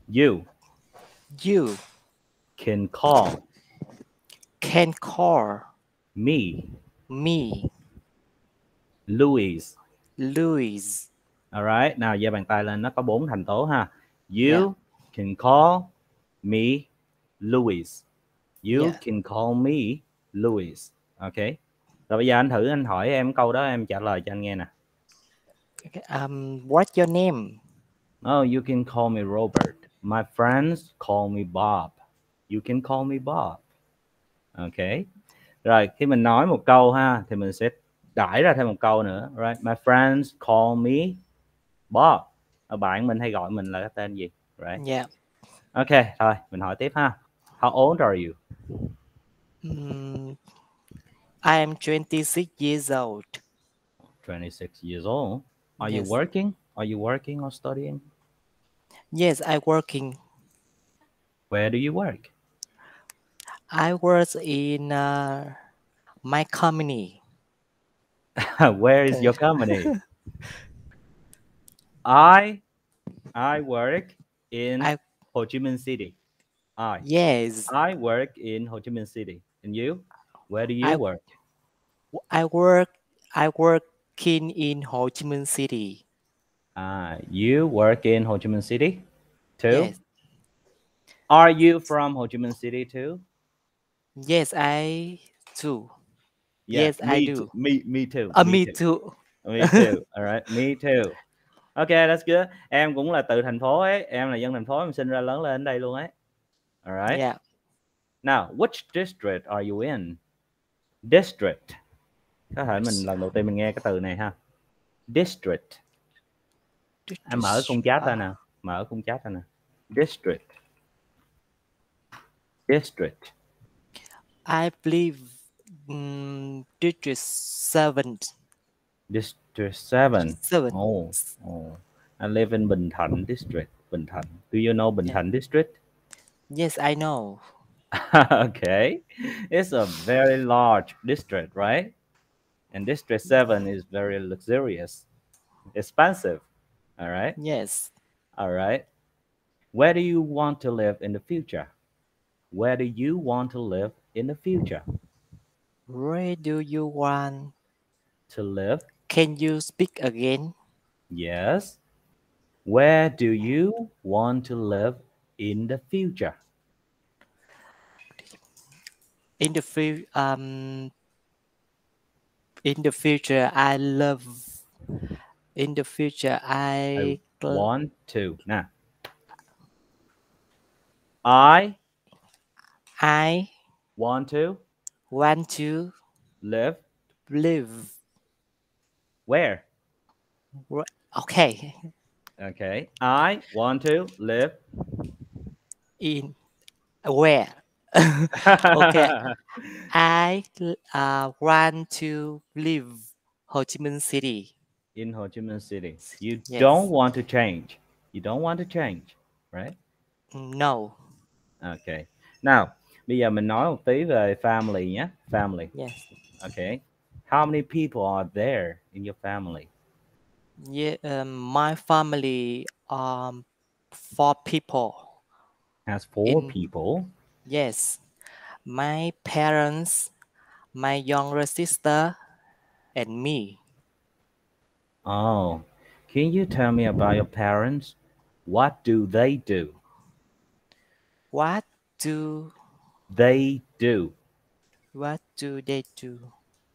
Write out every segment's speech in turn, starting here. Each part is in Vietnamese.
You You can call can call me me Louis. Louis. Alright, nào giơ bàn tay lên, nó có 4 thành tố ha. Yeah, You can call me Louis. You yeah. can call me Louis. Ok. Rồi bây giờ anh thử anh hỏi em câu đó, em trả lời cho anh nghe nè. Okay, what's your name? Oh, you can call me Robert. My friends call me Bob. You can call me Bob. Ok. Rồi khi mình nói một câu ha thì mình sẽ đãi ra thêm một câu nữa. Right. My friends call me Bob. Bạn mình hay gọi mình là cái tên gì? Right. Yeah. Ok, thôi mình hỏi tiếp ha. How old are you? Mm, I am 26 years old. 26 years old. Are you Yes. working? Are you working or studying? Yes, I working. Where do you work? I work in my company. Where is your company? I work in I Ho Chi Minh City. I yes, I work in Ho Chi Minh City. And you? Where do you I work? I work I working in Ho Chi Minh City. You work in Ho Chi Minh City too? Yes. Are you from Ho Chi Minh City too? Yes, I too. Yeah, Yes, I do. me too, me Me too, too. me too. All right, me too. Okay, that's good. Em cũng là từ thành phố ấy, em là dân thành phố, em sinh ra lớn lên ở đây luôn ấy. All right. Yeah. Now, which district are you in? District. Có thể mình lần đầu tiên mình nghe cái từ này ha. District. Em mở khung chat ra nè, mở khung chat ra nè. District. District. I believe District 7. District 7. 7. Oh, oh. I live in Bình Thạnh district. Bình Thạnh. Do you know Bình Yeah. Thạnh district? Yes, I know. Okay. It's a very large district, right? And District 7 is very luxurious, expensive. All right. Yes. All right. Where do you want to live in the future? Where do you want to live in the future? Where do you want? To live? Can you speak again? Yes. Where do you want to live in the future? In the in the future, I love. In the future, I want to. Now, I I want to want to live live. where? Okay. Okay. I want to live. In where? Okay. I want to live Ho Chi Minh City. In Ho Chi Minh City. You don't Yes. want to change. You don't want to change, right? No. Okay. Now, bây giờ mình nói một tí về family nhé. Family. Yes. Okay. How many people are there in your family? Yeah. My family 4 people. Has 4 In people. yes. My parents, my younger sister, and me. Oh, can you tell me about your parents? What do they do? What do They do. what do they do?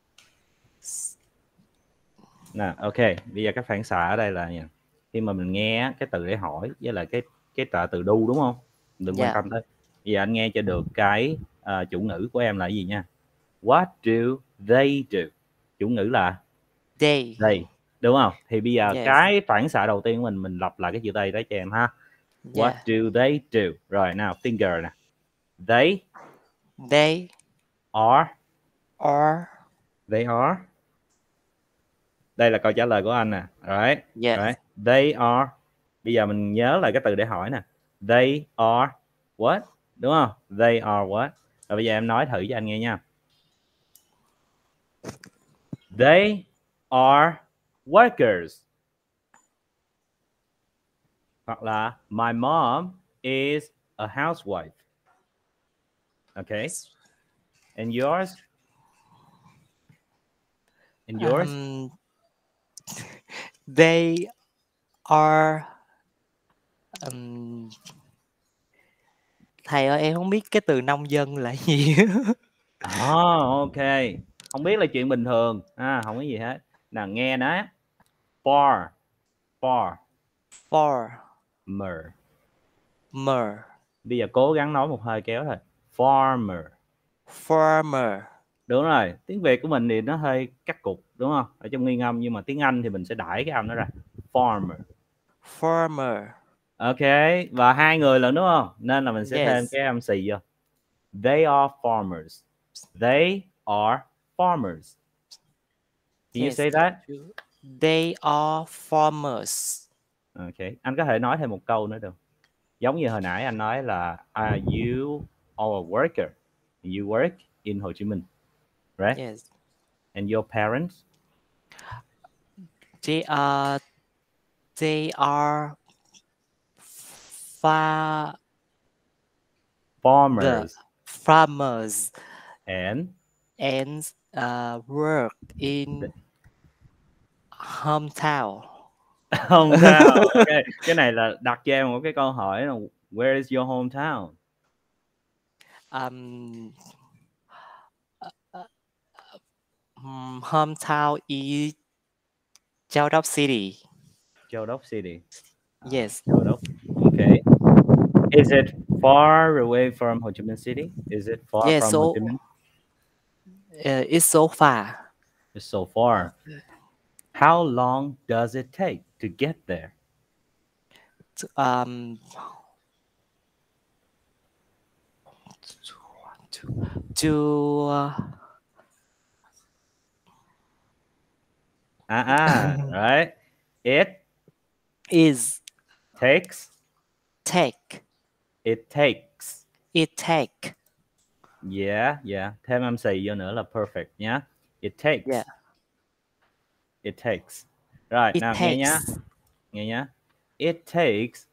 Nè, ok, bây giờ cái phản xạ ở đây là gì? Khi mà mình nghe cái từ để hỏi với lại cái trợ từ do đúng không? Đừng quan Yeah. tâm tới. Bây giờ anh nghe cho được cái chủ ngữ của em là cái gì nha. What do they do? Chủ ngữ là They. they, đúng không? Thì bây giờ Yes. cái phản xạ đầu tiên của mình lặp lại cái chữ they đấy cho em ha. What Yeah. do they do? Rồi nào, finger nè. They They are. are. They are. Đây là câu trả lời của anh nè. Right. Yes. Right. They are. Bây giờ mình nhớ lại cái từ để hỏi nè. They are what? Đúng không? They are what? Rồi bây giờ em nói thử cho anh nghe nha. They are workers. Hoặc là my mom is a housewife. Okay. And yours? And yours? They are thầy ơi em không biết cái từ nông dân là gì. Ok. Không biết là chuyện bình thường. Không có gì hết. Nào nghe đó. Farmer. Bây giờ cố gắng nói một hơi kéo thôi. Farmer. Đúng rồi. Tiếng Việt của mình thì nó hơi cắt cụt, đúng không? Ở trong nguyên âm, nhưng mà tiếng Anh thì mình sẽ đãi cái âm nó ra. Farmer. Ok. Và hai người lận đúng không? Nên là mình sẽ thêm cái âm xì vô. They are farmers. They are farmers. Can you say that? They are farmers. Ok. Anh có thể nói thêm một câu nữa được. Giống như hồi nãy anh nói là are you a worker? You work in Hồ Chí Minh, right? Yes. And your parents? They are Farmers. And work in hometown. Hometown. Okay. Cái này là đặt cho em một cái câu hỏi là where is your hometown? Hometown is Châu Đốc City. Châu Đốc City. Yes. Châu Đốc. Okay. Is it far away from Ho Chi Minh City? Is it far from Ho Chi Minh? It's so far. It's so far. How long does it take to get there? Right. It takes. Yeah. Thêm âm xì vô nữa là perfect nhá. It takes. Yeah. It takes. Rồi, nào nghe nhá. Nghe nhá. It takes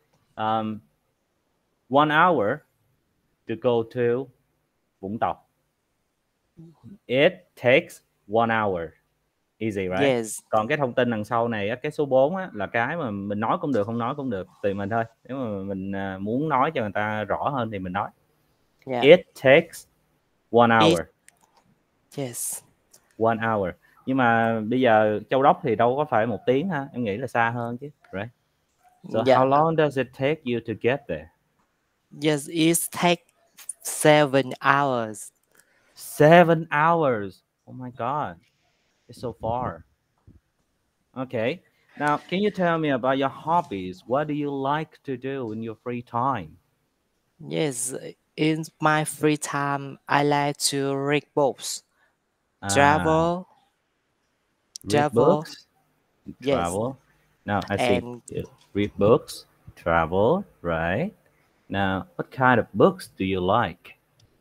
1 hour to go to Vũng Tàu. It takes 1 hour. Easy, right? Yes. Còn cái thông tin đằng sau này, cái số 4 là cái mà mình nói cũng được, không nói cũng được, tùy mình thôi. Nếu mà mình muốn nói cho người ta rõ hơn thì mình nói. Yeah. It takes 1 hour. Yes. 1 hour. Nhưng mà bây giờ Châu Đốc thì đâu có phải 1 tiếng ha, em nghĩ là xa hơn chứ, right? So how long does it take you to get there? Yes, it takes 7 hours. 7 hours. Oh my God. It's so far. Okay. Now, can you tell me about your hobbies? What do you like to do in your free time? Yes, in my free time, I like to read books, travel. Read books, Yes. travel. Now, I see. Read books, travel, right? Now, what kind of books do you like?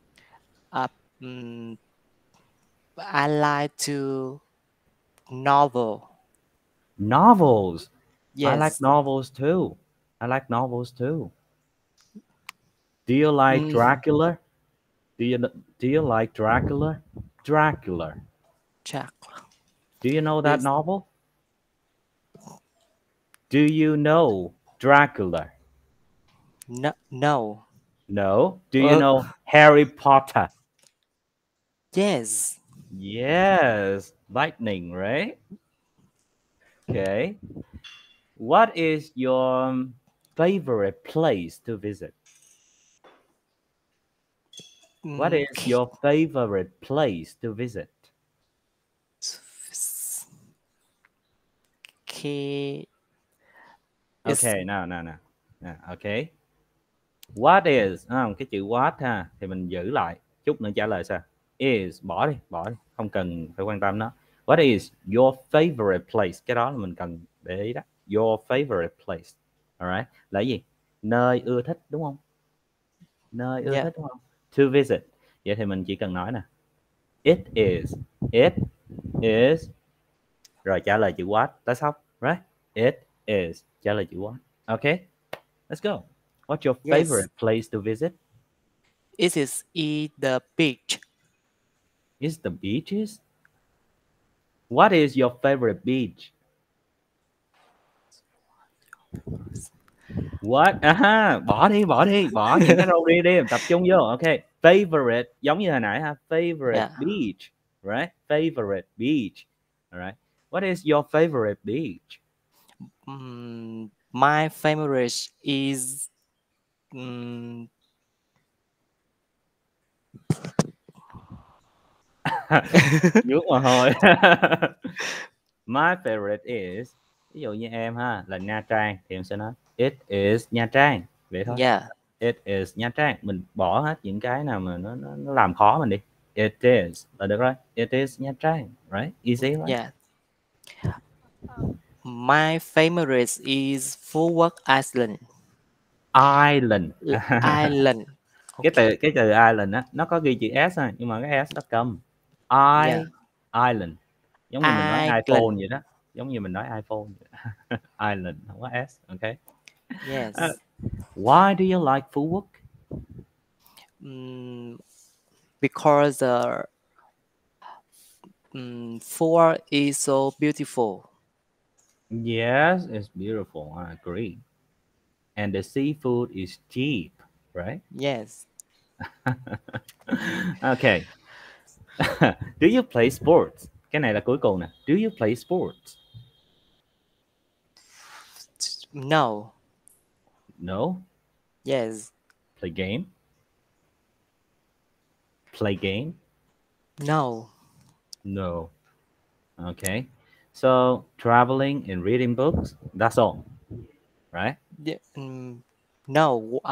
I like to novel. Novels. Yes. I like novels too. Do you like Dracula? Do you like Dracula? Dracula. Do you know that novel? Do you know Dracula? No. No. Do you know Harry Potter? Yes. Yes. Lightning, right? Okay. What is your favorite place to visit? What is your favorite place to visit? Okay, nào. Okay. What is, cái chữ what ha, thì mình giữ lại, chút nữa trả lời sao. Is, bỏ đi, không cần phải quan tâm nó. What is your favorite place? Cái đó là mình cần để ý đó. Your favorite place. Alright, là gì? Nơi ưa thích, đúng không? Nơi ưa thích, đúng không? To visit. Vậy thì mình chỉ cần nói nè. It is. Rồi trả lời chữ what, that's all, right? It is, trả lời chữ what. Okay, let's go. What's your Yes, favorite place to visit? it is the beach. Is the beaches? What is your favorite beach? What? Bỏ những cái râu đi, tập trung vô. Okay. Favorite, giống như hồi nãy ha. Favorite Yeah. beach, right? Favorite beach. All right. What is your favorite beach? My favorite is mm, Nước mồ hôi. My favorite is, ví dụ như em ha là Nha Trang thì em sẽ nói it is Nha Trang, vậy thôi. yeah, It is Nha Trang, mình bỏ hết những cái nào mà nó làm khó mình đi. It is là được rồi. It is Nha Trang, right? Easy, right? yeah. My favorite is Phú Quốc Island. Island. Island. cái từ Okay. cái từ island á nó có ghi chữ s thôi nhưng mà cái s nó câm. Yeah. Island, giống như mình nói iPhone Island. vậy đó, giống như mình nói iPhone vậy đó. Island không có s. Okay. Yes. Why do you like Phú Quốc? Mm, because Phú Quốc is so beautiful. Yes, it's beautiful. I agree. And the seafood is cheap, right? Yes. Okay. Do you play sports? Cái này là cuối cùng nè. Do you play sports? No. No. Yes. Play game? Play game? No. No. Okay. So traveling and reading books, that's all, right? No.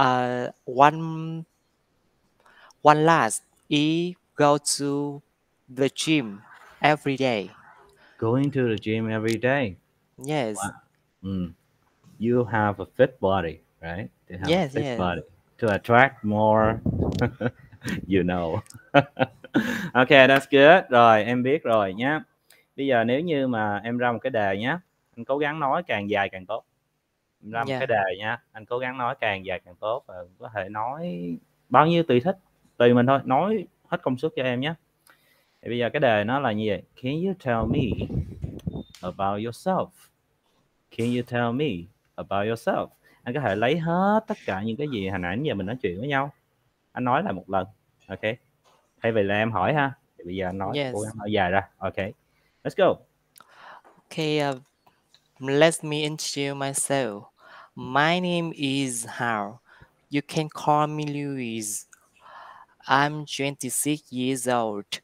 One last is go to the gym every day. Going to the gym every day. Yes. Wow. Mm. You have a fit body, right? To have a Yes. fit Yes. body to attract more, you know. Okay, that's good. Rồi, em biết rồi nhá. Bây giờ nếu như mà em ra một cái đề nhá, anh cố gắng nói càng dài càng tốt. Em ra một cái Yeah. đề nhá, anh cố gắng nói càng dài càng tốt và có thể nói bao nhiêu tùy thích, tùy mình thôi, nói hết công suất cho em nhé. Thì bây giờ cái đề nó là như vậy. Can you tell me about yourself? Can you tell me about yourself? Anh có thể lấy hết tất cả những cái gì hồi nãy giờ mình nói chuyện với nhau, anh nói lại một lần. Ok, thay vì là em hỏi ha, thì bây giờ anh nói, cố Yes. gắng nói dài ra. Ok, let's go. Okay. Let me introduce myself. My name is Hao. You can call me Louis. I'm 26 years old.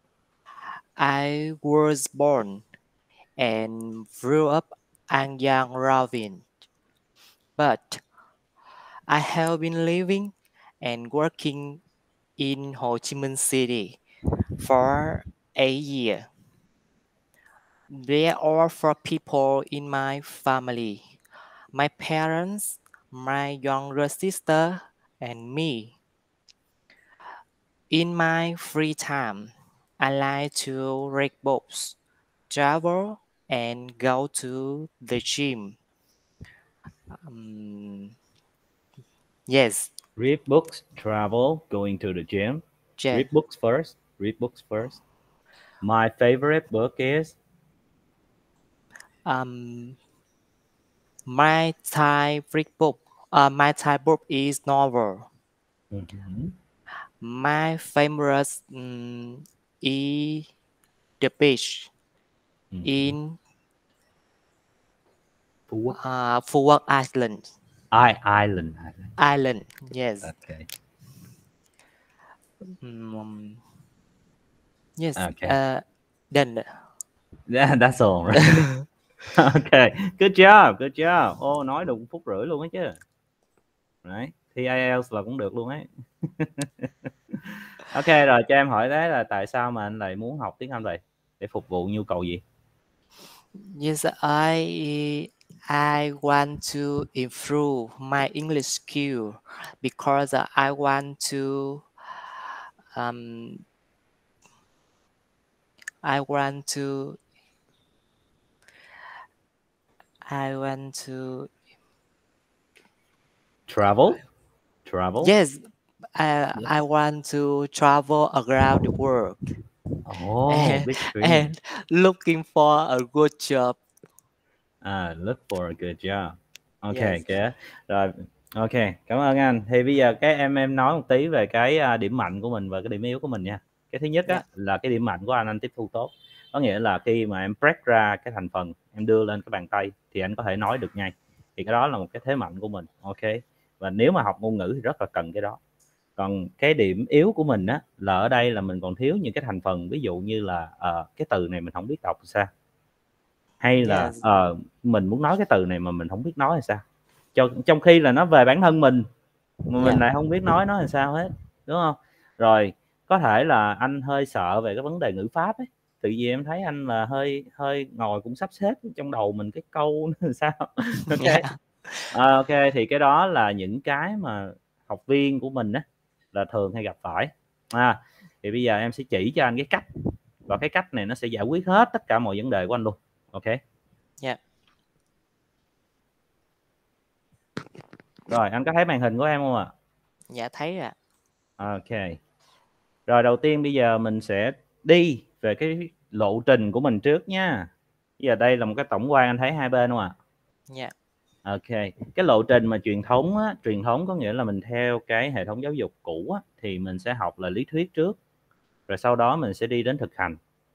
I was born and grew up in Young Ravine, but I have been living and working in Ho Chi Minh City for a year. There are four people in my family: my parents, my younger sister, and me. In my free time, I like to read books, travel, and go to the gym. Um, yes, Read books, travel, going to the gym. yeah. Read books first. Read books first. My favorite book is Um, my type book is novel. Mhm. My favorite is the beach Mhm. in Phú Quốc. Phú Quốc Island. Island. Island, yes. Okay. Mm, yes. Okay. Then Yeah, that's all right. Okay. Good job. Good job. Ô, nói được 1 phút rưỡi luôn á chứ. Right. Thi IELTS là cũng được luôn ấy. Ok, rồi cho em hỏi thế là tại sao mà anh lại muốn học tiếng Anh vậy? Để phục vụ nhu cầu gì? yes, I want to improve my English skill because um I want to I want to Travel. Travel. Yes, I want to travel around the world Oh, big dream. and looking for a good job. Look for a good job. Ok, Yes. kìa. Rồi, ok, cảm ơn anh. Thì bây giờ cái em nói một tí về cái điểm mạnh của mình và cái điểm yếu của mình nha. Cái thứ nhất á Yeah. là cái điểm mạnh của anh tiếp thu tốt. Có nghĩa là khi mà em break ra cái thành phần, em đưa lên cái bàn tay thì anh có thể nói được ngay. Thì cái đó là một cái thế mạnh của mình. Ok. Và nếu mà học ngôn ngữ thì rất là cần cái đó. Còn cái điểm yếu của mình á là ở đây là mình còn thiếu những cái thành phần, ví dụ như là cái từ này mình không biết đọc sao, hay là Yes. mình muốn nói cái từ này mà mình không biết nói là sao, trong khi là nó về bản thân mình mà mình lại không biết nói nó là sao hết, đúng không? Rồi có thể là anh hơi sợ về cái vấn đề ngữ pháp ấy, tự vì em thấy anh là hơi ngồi cũng sắp xếp trong đầu mình cái câu nó là sao. Ok. Yeah. Ok, thì cái đó là những cái mà học viên của mình á là thường hay gặp phải. Thì bây giờ em sẽ chỉ cho anh cái cách, và cái cách này nó sẽ giải quyết hết tất cả mọi vấn đề của anh luôn. Ok. Yeah. Rồi anh có thấy màn hình của em không ạ? Dạ thấy rồi. Ok. Rồi đầu tiên bây giờ mình sẽ đi về cái lộ trình của mình trước nha. Bây giờ đây là một cái tổng quan, anh thấy hai bên không ạ? Yeah. Ok. Cái lộ trình mà truyền thống á, truyền thống có nghĩa là mình theo cái hệ thống giáo dục cũ á, thì mình sẽ học là lý thuyết trước, rồi sau đó mình sẽ đi đến thực hành,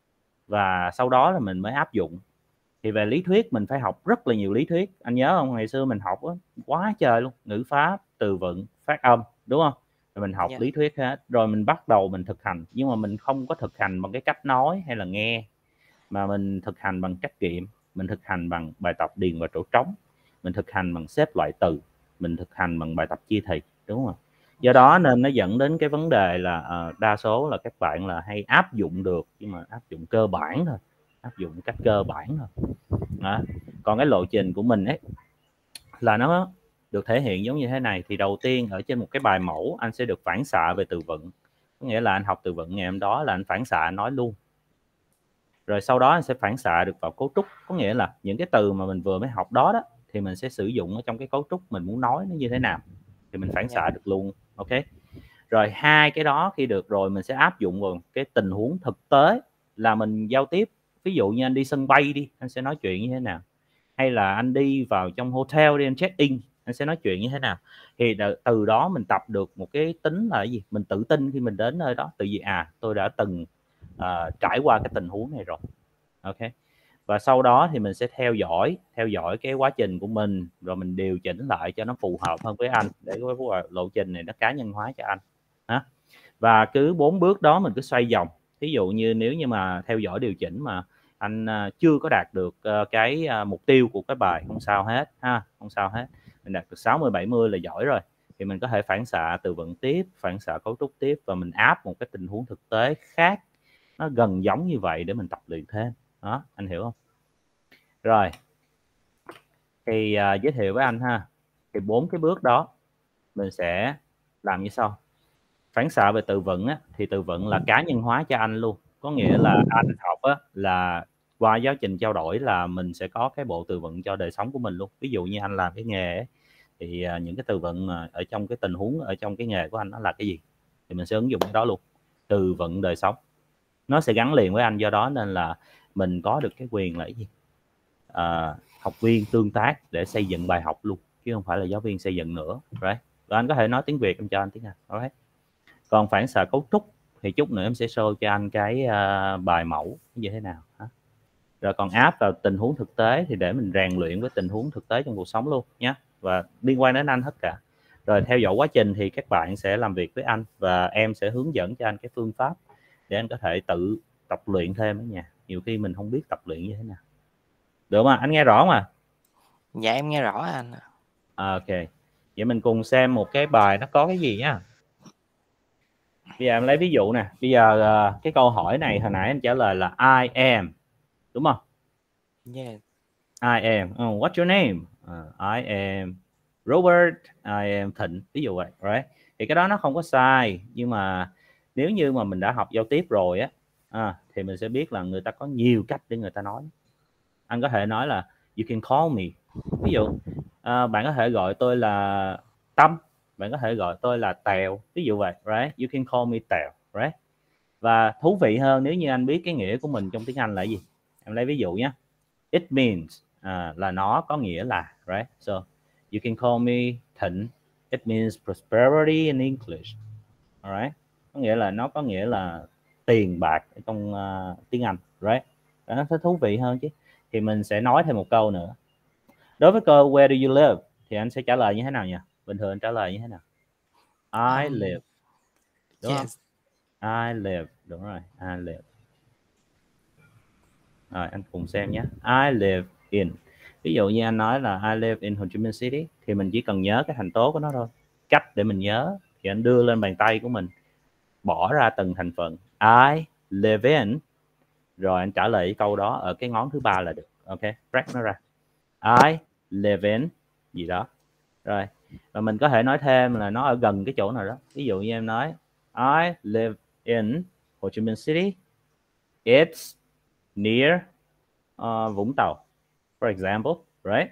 và sau đó là mình mới áp dụng. Thì về lý thuyết mình phải học rất là nhiều lý thuyết, anh nhớ không, ngày xưa mình học á, quá trời luôn, ngữ pháp, từ vựng, phát âm, đúng không? Rồi mình học Yeah. lý thuyết hết, rồi mình bắt đầu mình thực hành, nhưng mà mình không có thực hành bằng cái cách nói hay là nghe, mà mình thực hành bằng trắc nghiệm, mình thực hành bằng bài tập điền vào chỗ trống, mình thực hành bằng xếp loại từ, mình thực hành bằng bài tập chia thì, đúng không? Do đó nên nó dẫn đến cái vấn đề là đa số là các bạn là hay áp dụng được, nhưng mà áp dụng cơ bản thôi, áp dụng cách cơ bản thôi đó. Còn cái lộ trình của mình ấy là nó được thể hiện giống như thế này. Thì đầu tiên ở trên một cái bài mẫu anh sẽ được phản xạ về từ vựng, có nghĩa là anh học từ vựng ngày hôm đó là anh phản xạ anh nói luôn, rồi sau đó anh sẽ phản xạ được vào cấu trúc, có nghĩa là những cái từ mà mình vừa mới học đó thì mình sẽ sử dụng ở trong cái cấu trúc mình muốn nói nó như thế nào thì mình phản xạ được luôn. Ok. Rồi hai cái đó khi được rồi mình sẽ áp dụng vào cái tình huống thực tế là mình giao tiếp. Ví dụ như anh đi sân bay đi, anh sẽ nói chuyện như thế nào, hay là anh đi vào trong hotel đi, anh check in, anh sẽ nói chuyện như thế nào. Thì từ đó mình tập được một cái tính là cái gì, mình tự tin khi mình đến nơi đó, từ vì tôi đã từng trải qua cái tình huống này rồi. Ok. Và sau đó thì mình sẽ theo dõi cái quá trình của mình, rồi mình điều chỉnh lại cho nó phù hợp hơn với anh, để cái lộ trình này nó cá nhân hóa cho anh. Và cứ 4 bước đó mình cứ xoay vòng. Ví dụ như nếu như mà theo dõi điều chỉnh mà anh chưa có đạt được cái mục tiêu của cái bài, không sao hết ha, không sao hết. Mình đạt được 60 70 là giỏi rồi, thì mình có thể phản xạ từ vựng tiếp, phản xạ cấu trúc tiếp, và mình áp một cái tình huống thực tế khác nó gần giống như vậy để mình tập luyện thêm đó, anh hiểu không? Rồi thì giới thiệu với anh ha, thì 4 cái bước đó mình sẽ làm như sau. Phản xạ về từ vựng á, thì từ vựng là cá nhân hóa cho anh luôn, có nghĩa là anh học á, là qua giáo trình trao đổi là mình sẽ có cái bộ từ vựng cho đời sống của mình luôn. Ví dụ như anh làm cái nghề ấy, thì những cái từ vựng mà ở trong cái tình huống ở trong cái nghề của anh nó là cái gì thì mình sẽ ứng dụng cái đó luôn. Từ vựng đời sống nó sẽ gắn liền với anh, do đó nên là mình có được cái quyền là cái gì, học viên tương tác để xây dựng bài học luôn, chứ không phải là giáo viên xây dựng nữa. Right. Và anh có thể nói tiếng Việt, em cho anh tiếng Anh. Right. Còn phản xạ cấu trúc thì chút nữa em sẽ show cho anh cái bài mẫu như thế nào. Rồi còn áp vào tình huống thực tế thì để mình rèn luyện với tình huống thực tế trong cuộc sống luôn nhé, và liên quan đến anh tất cả. Rồi theo dõi quá trình thì các bạn sẽ làm việc với anh, và em sẽ hướng dẫn cho anh cái phương pháp để anh có thể tự tập luyện thêm ở nhà. Nhiều khi mình không biết tập luyện như thế nào. Được không? Anh nghe rõ mà. Dạ em nghe rõ anh. Ok, vậy mình cùng xem một cái bài nó có cái gì nhá. Bây giờ em lấy ví dụ nè. Bây giờ cái câu hỏi này hồi nãy anh trả lời là I am, đúng không? Yeah. I am. What's your name? I am Robert. I am Thịnh. Ví dụ vậy. Right? Thì cái đó nó không có sai, nhưng mà nếu như mà mình đã học giao tiếp rồi á, thì mình sẽ biết là người ta có nhiều cách để người ta nói. Anh có thể nói là you can call me. Ví dụ bạn có thể gọi tôi là Tâm. Bạn có thể gọi tôi là Tèo, ví dụ vậy, right? You can call me Tèo, right? Và thú vị hơn nếu như anh biết cái nghĩa của mình trong tiếng Anh là gì. Em lấy ví dụ nhé. It means là nó có nghĩa là, right? So you can call me Thịnh. It means prosperity in English. Alright. Có nghĩa là nó có nghĩa là tiền bạc trong tiếng Anh, right? Nó sẽ thú vị hơn chứ. Thì mình sẽ nói thêm một câu nữa. Đối với câu where do you live thì anh sẽ trả lời như thế nào nhỉ? Bình thường anh trả lời như thế nào? I live. Đúng yes. không? I live. Đúng rồi, I live. Rồi anh cùng xem nhé. I live in. Ví dụ như anh nói là I live in Hồ Chí Minh City thì mình chỉ cần nhớ cái thành tố của nó thôi. Cách để mình nhớ thì anh đưa lên bàn tay của mình, bỏ ra từng thành phần. I live in, rồi anh trả lời cái câu đó ở cái ngón thứ ba là được. Ok, break nó ra. I live in gì đó. Rồi, và mình có thể nói thêm là nó ở gần cái chỗ nào đó. Ví dụ như em nói I live in Hồ Chí Minh City. It's near Vũng Tàu, for example, right?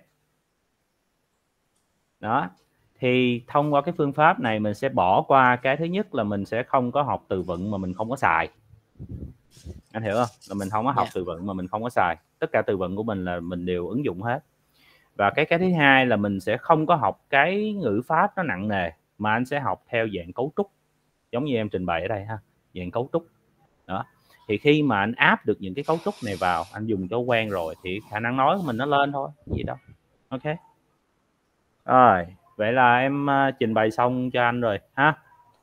Đó. Thì thông qua cái phương pháp này mình sẽ bỏ qua cái thứ nhất là mình sẽ không có học từ vựng mà mình không có xài. Anh hiểu không? Là mình không có học từ vựng mà mình không có xài. Tất cả từ vựng của mình là mình đều ứng dụng hết. Và cái thứ hai là mình sẽ không có học cái ngữ pháp nó nặng nề mà anh sẽ học theo dạng cấu trúc, giống như em trình bày ở đây ha, dạng cấu trúc. Đó. Thì khi mà anh áp được những cái cấu trúc này vào, anh dùng cho quen rồi thì khả năng nói của mình nó lên thôi, gì đâu. Ok. Rồi, vậy là em trình bày xong cho anh rồi ha.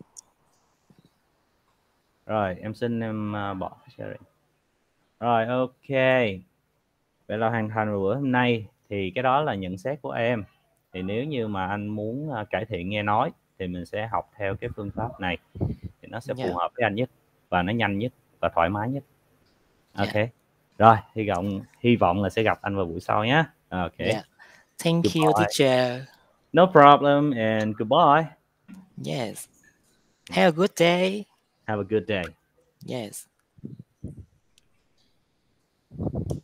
Rồi, em xin em bỏ sharing. Rồi, ok. Vậy là hoàn thành buổi hôm nay. Thì cái đó là nhận xét của em. Thì nếu như mà anh muốn cải thiện nghe nói thì mình sẽ học theo cái phương pháp này. Thì nó sẽ phù hợp với anh nhất và nó nhanh nhất và thoải mái nhất. Ok. Rồi, hy vọng là sẽ gặp anh vào buổi sau nhé. Ok. Thank you, teacher. No problem and goodbye. Yes. Have a good day. Have a good day. Yes.